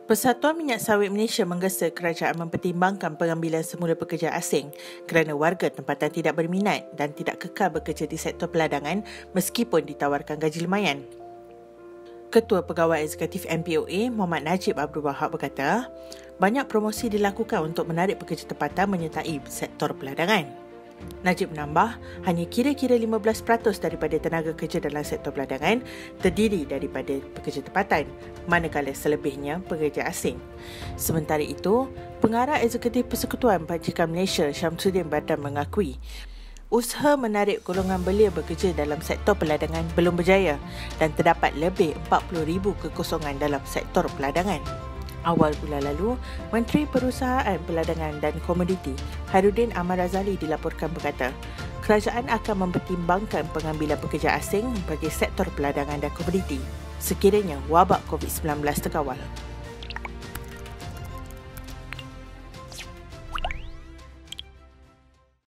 Persatuan Minyak Sawit Malaysia menggesa kerajaan mempertimbangkan pengambilan semula pekerja asing kerana warga tempatan tidak berminat dan tidak kekal bekerja di sektor peladangan meskipun ditawarkan gaji lumayan. Ketua Pegawai Eksekutif MPOA, Muhammad Najib Abdul Wahab berkata, banyak promosi dilakukan untuk menarik pekerja tempatan menyertai sektor peladangan. Najib menambah, hanya kira-kira 15% daripada tenaga kerja dalam sektor peladangan terdiri daripada pekerja tempatan, manakala selebihnya pekerja asing. Sementara itu, Pengarah Eksekutif Persekutuan Bajikan Malaysia Syamsuddin Badran mengakui, usaha menarik golongan belia bekerja dalam sektor peladangan belum berjaya dan terdapat lebih 40,000 kekosongan dalam sektor peladangan. Awal bulan lalu, Menteri Perusahaan Peladangan dan Komoditi Khairuddin Ahmad Razali dilaporkan berkata, kerajaan akan mempertimbangkan pengambilan pekerja asing bagi sektor peladangan dan komoditi sekiranya wabak COVID-19 terkawal.